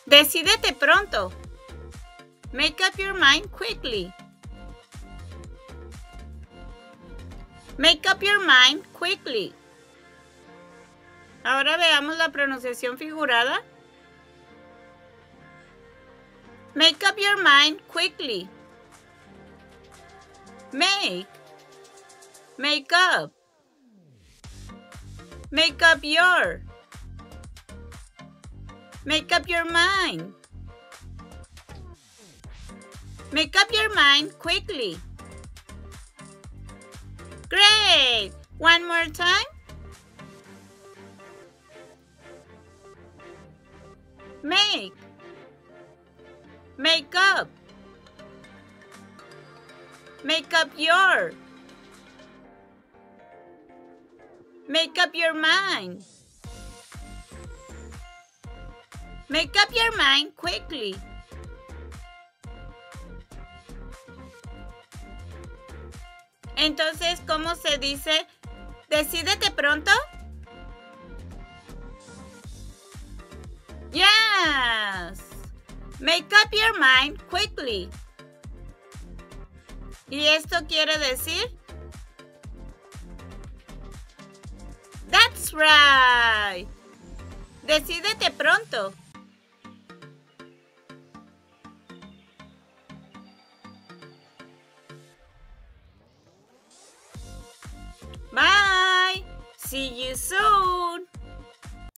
Decídete pronto. Make up your mind quickly. Make up your mind quickly. Ahora veamos la pronunciación figurada. Make up your mind quickly. Make up. Make up your. Make up your mind. Make up your mind quickly. Great! One more time. Make up. Make up your. Make up your mind. Make up your mind quickly. Entonces, ¿cómo se dice? ¿Decídete pronto? Yes. Make up your mind quickly. ¿Y esto quiere decir? That's right. Decídete pronto. Bye. See you soon.